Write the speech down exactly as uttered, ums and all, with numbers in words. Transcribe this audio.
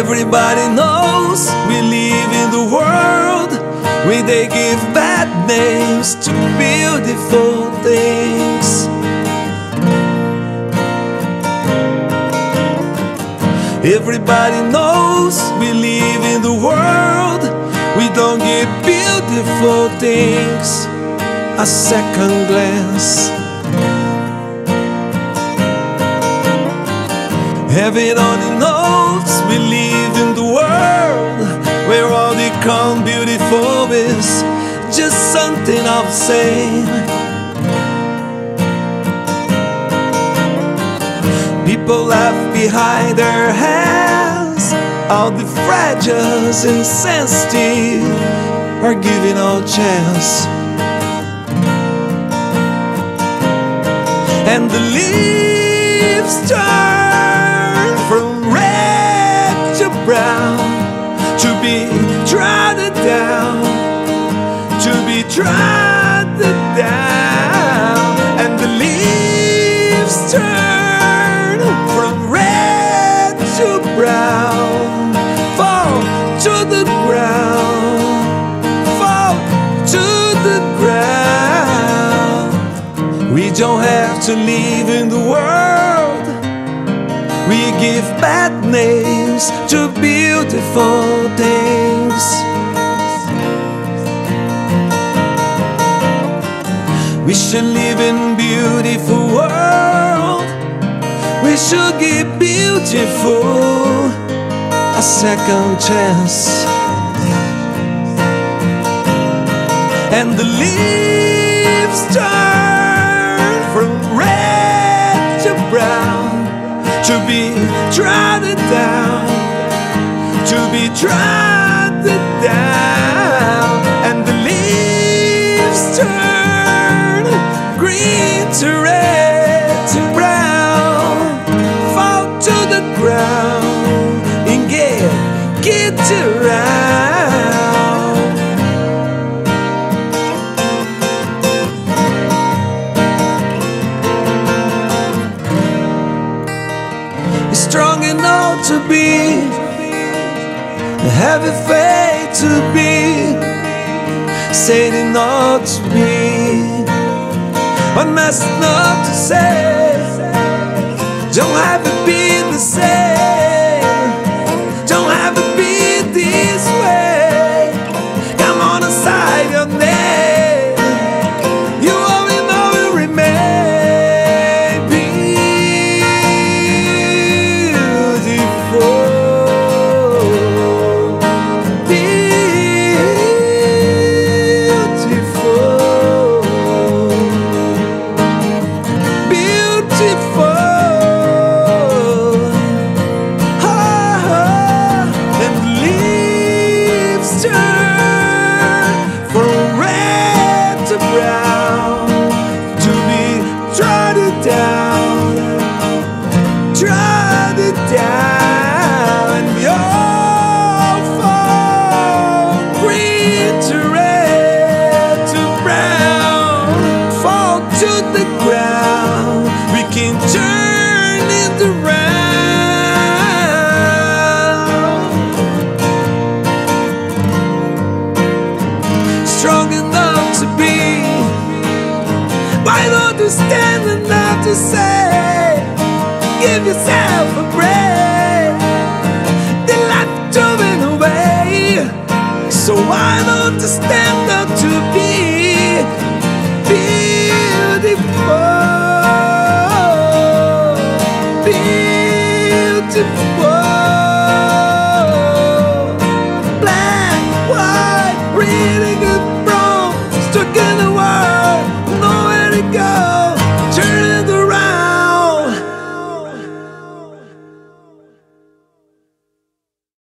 Everybody knows we live in the world where they give bad names to beautiful things. Everybody knows we live in the world we don't give beautiful things a second glance. Heaven only knows we live in the world where all they call beautiful is just something of the same. People laugh behind their hands, all the fragile and sensitive are given no chance. And the leaves turn from red to brown, to be trodden down, to be trodden down. And the leaves turn from red to brown, fall to the ground, fall to the ground. We don't have to live in the world we give bad names to beautiful things. We should live in a beautiful world. We should give beautiful a second chance. And the leaves turn from red to brown, to be trodden down, to be trodden down. And the leaves turn green to red to brown, fall to the ground and get, get around. Strong enough to be, heavy faith to be, saying not to be, but messing up to say. Don't have to be the same, don't have to be this way. Come on aside your name, you only know it remain beautiful, beautiful, beautiful. Down, trod it down, and we all fall green to red to brown, fall to the ground. We can turn it around. Strong enough to be, why don't you stand enough to say, give yourself a break, the life driven away. So why don't you stand up to be beautiful, beautiful.